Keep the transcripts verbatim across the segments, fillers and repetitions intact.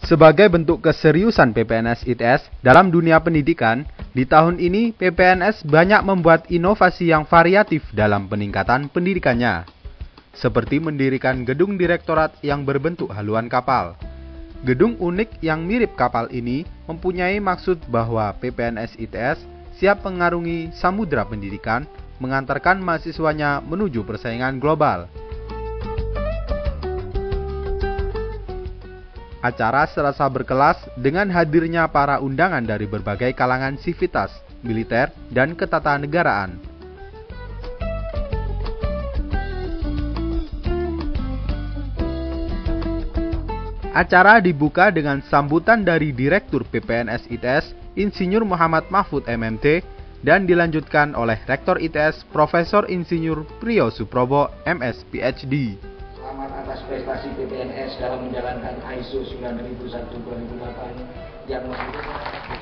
Sebagai bentuk keseriusan P P N S I T S dalam dunia pendidikan, di tahun ini P P N S banyak membuat inovasi yang variatif dalam peningkatan pendidikannya. Seperti mendirikan gedung direktorat yang berbentuk haluan kapal. Gedung unik yang mirip kapal ini mempunyai maksud bahwa P P N S I T S siap mengarungi samudra pendidikan, mengantarkan mahasiswanya menuju persaingan global. Acara serasa berkelas dengan hadirnya para undangan dari berbagai kalangan sivitas, militer, dan ketatanegaraan. Acara dibuka dengan sambutan dari Direktur P P N S I T S, Insinyur Muhammad Mahfud M M T, dan dilanjutkan oleh Rektor I T S, Profesor Insinyur Priyo Suprobo M S P H D. Selamat atas prestasi P P N S dalam menjalankan I S O sembilan ribu satu dua ribu delapan yang menentukan.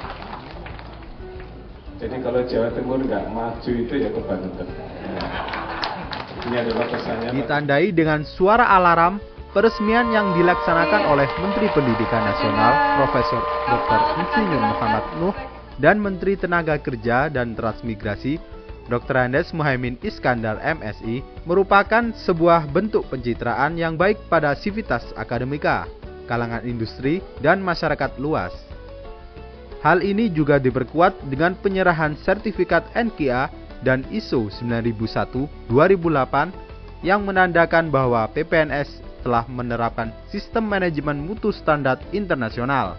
Jadi kalau Jawa Timur nggak maju itu ya kebangetan. Ini adalah pesannya. Ditandai dengan suara alarm, peresmian yang dilaksanakan oleh Menteri Pendidikan Nasional Profesor Doktor Insinyur Muhammad Nuh dan Menteri Tenaga Kerja dan Transmigrasi Doktor Andes Muhaimin Iskandar M Si merupakan sebuah bentuk pencitraan yang baik pada sivitas akademika, kalangan industri, dan masyarakat luas. Hal ini juga diperkuat dengan penyerahan sertifikat N Q A dan I S O sembilan ribu satu dua ribu delapan yang menandakan bahwa P P N S telah menerapkan sistem manajemen mutu standar internasional.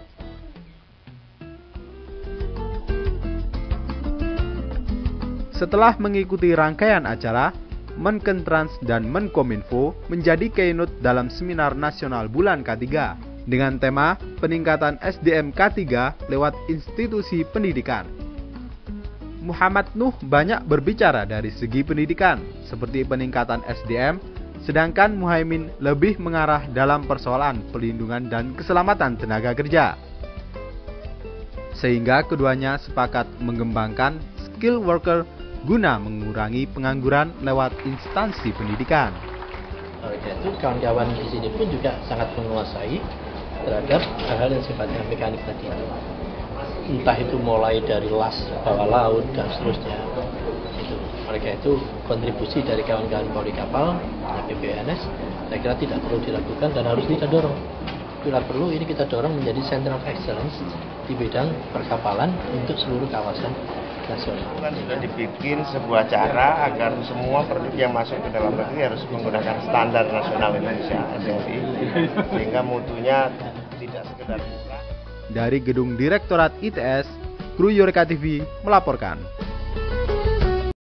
Setelah mengikuti rangkaian acara, Menkentrans dan Menkominfo menjadi keynote dalam Seminar Nasional Bulan K tiga dengan tema Peningkatan S D M K tiga lewat Institusi Pendidikan. Muhammad Nuh banyak berbicara dari segi pendidikan, seperti peningkatan S D M, sedangkan Muhaimin lebih mengarah dalam persoalan pelindungan dan keselamatan tenaga kerja. Sehingga keduanya sepakat mengembangkan skill worker guna mengurangi pengangguran lewat instansi pendidikan. Oleh karena itu, kawan-kawan di sini pun juga sangat menguasai terhadap hal-hal yang sifatnya mekanik tadi itu. Entah itu mulai dari las bawah laut dan seterusnya. Itu. Oleh karena itu, kontribusi dari kawan-kawan Polri Kapal dan P P N S saya kira tidak perlu dilakukan dan harus kita dorong. Bila perlu ini kita dorong menjadi Center of Excellence di bidang perkapalan untuk seluruh kawasan nasional. Kan sudah dibikin sebuah cara agar semua produk yang masuk ke dalam negeri harus menggunakan standar nasional Indonesia S N I, sehingga mutunya tidak sekedar murah. Dari gedung Direktorat I T S, Kru Yoreka T V melaporkan.